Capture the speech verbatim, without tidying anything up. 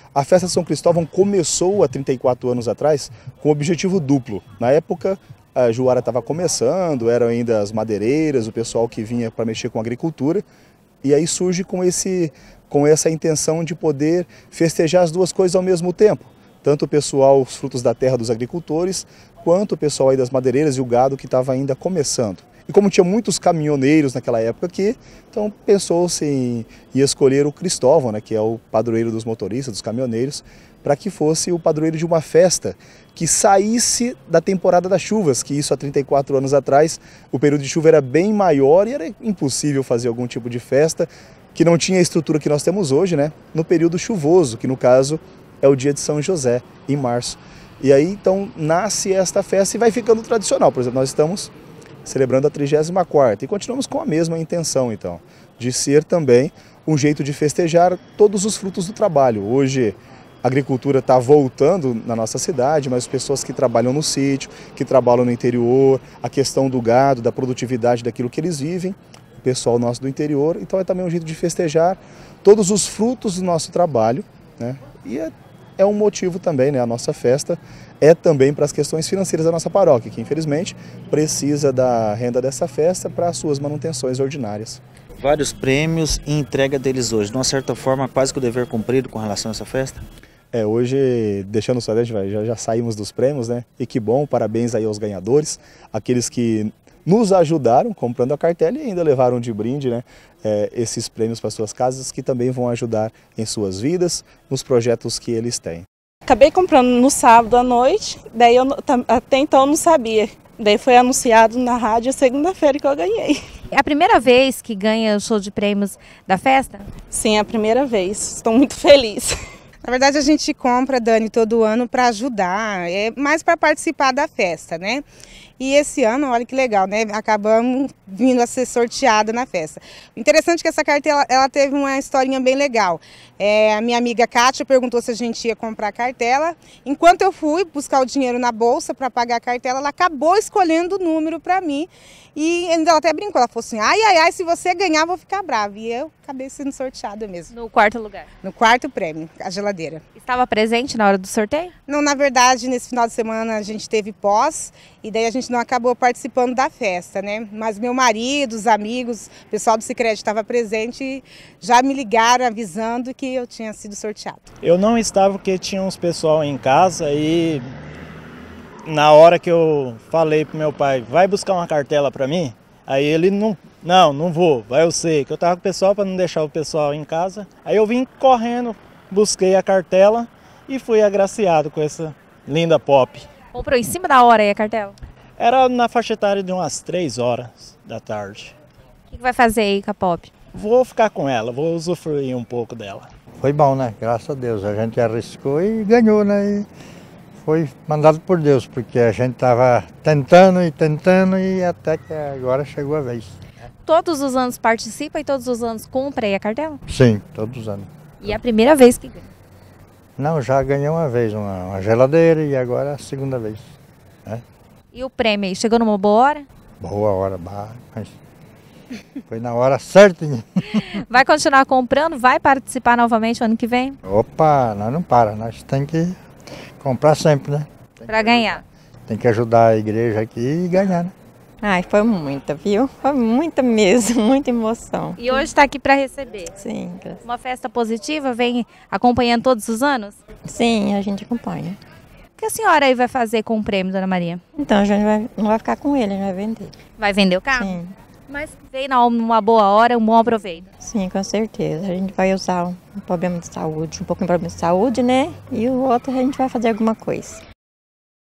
A festa de São Cristóvão começou há trinta e quatro anos atrás com um objetivo duplo. Na época, a Juara estava começando, eram ainda as madeireiras, o pessoal que vinha para mexer com agricultura. E aí surge com, esse, com essa intenção de poder festejar as duas coisas ao mesmo tempo. Tanto o pessoal, os frutos da terra dos agricultores, quanto o pessoal aí das madeireiras e o gado que estava ainda começando. E como tinha muitos caminhoneiros naquela época aqui, então pensou-se em, em escolher o Cristóvão, né, que é o padroeiro dos motoristas, dos caminhoneiros, para que fosse o padroeiro de uma festa que saísse da temporada das chuvas, que isso há trinta e quatro anos atrás, o período de chuva era bem maior e era impossível fazer algum tipo de festa que não tinha a estrutura que nós temos hoje, né, no período chuvoso, que no caso é o dia de São José, em março. E aí então nasce esta festa e vai ficando tradicional. Por exemplo, nós estamos celebrando a trigésima quarta e continuamos com a mesma intenção, então, de ser também um jeito de festejar todos os frutos do trabalho. Hoje a agricultura está voltando na nossa cidade, mas as pessoas que trabalham no sítio, que trabalham no interior, a questão do gado, da produtividade daquilo que eles vivem, o pessoal nosso do interior, então é também um jeito de festejar todos os frutos do nosso trabalho, né? E é, é um motivo também, né? A nossa festa é também para as questões financeiras da nossa paróquia, que infelizmente precisa da renda dessa festa para as suas manutenções ordinárias. Vários prêmios e entrega deles hoje, de uma certa forma quase que o dever cumprido com relação a essa festa? É, hoje, deixando só, já, já saímos dos prêmios, né? E que bom, parabéns aí aos ganhadores, aqueles que nos ajudaram comprando a cartela e ainda levaram de brinde, né, é, esses prêmios para suas casas, que também vão ajudar em suas vidas, nos projetos que eles têm. Acabei comprando no sábado à noite, daí eu até então não sabia. Daí foi anunciado na rádio segunda-feira que eu ganhei. É a primeira vez que ganha o show de prêmios da festa? Sim, é a primeira vez. Estou muito feliz. Na verdade a gente compra, Dani, todo ano para ajudar, é mais para participar da festa, né? E esse ano, olha que legal, né? Acabamos vindo a ser sorteada na festa. O interessante é que essa cartela, ela teve uma historinha bem legal. É, a minha amiga Kátia perguntou se a gente ia comprar a cartela. Enquanto eu fui buscar o dinheiro na bolsa para pagar a cartela, ela acabou escolhendo o número para mim. E ela até brincou, ela falou assim, ai, ai, ai, se você ganhar, eu vou ficar brava. E eu acabei sendo sorteada mesmo. No quarto lugar? No quarto prêmio, a geladeira. Estava presente na hora do sorteio? Não, na verdade, nesse final de semana a gente teve pós, e daí a gente não acabou participando da festa, né? Mas meu marido, os amigos, o pessoal do Sicredi estava presente e já me ligaram avisando que eu tinha sido sorteado. Eu não estava porque tinha uns pessoal em casa e na hora que eu falei pro meu pai, vai buscar uma cartela para mim, aí ele não, não, não vou, vai eu sei, que eu tava com o pessoal para não deixar o pessoal em casa. Aí eu vim correndo, busquei a cartela e fui agraciado com essa linda pop. Comprou em cima da hora aí a cartela? Era na faixa etária de umas três horas da tarde. O que vai fazer aí com a pop? Vou ficar com ela, vou usufruir um pouco dela. Foi bom, né? Graças a Deus. A gente arriscou e ganhou, né? E foi mandado por Deus, porque a gente estava tentando e tentando e até que agora chegou a vez. Todos os anos participa e todos os anos compra aí a cartela? Sim, todos os anos. E é a primeira vez que ganha? Não, já ganhei uma vez, uma, uma geladeira e agora a segunda vez. Né? E o prêmio aí, chegou numa boa hora? Boa hora, mas foi na hora certinha. Vai continuar comprando? Vai participar novamente o ano que vem? Opa, nós não para, nós tem que comprar sempre, né? Para ganhar. Tem que ajudar a igreja aqui e ganhar, né? Ai, foi muita, viu? Foi muita mesmo, muita emoção. E hoje está aqui para receber? Sim. Uma festa positiva, vem acompanhando todos os anos? Sim, a gente acompanha. O que a senhora aí vai fazer com o prêmio, Dona Maria? Então, a gente vai, não vai ficar com ele, a gente vai vender. Vai vender o carro? Sim. Mas veio numa boa hora, um bom aproveito. Sim, com certeza. A gente vai usar um problema de saúde, um pouquinho de problema de saúde, né? E o outro a gente vai fazer alguma coisa.